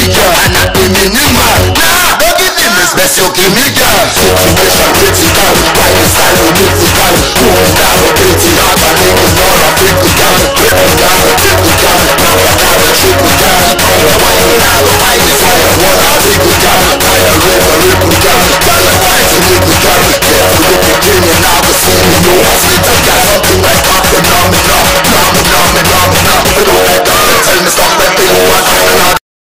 girl, and I be minima. Nah, don't give him a special, give me girl. Situation critical.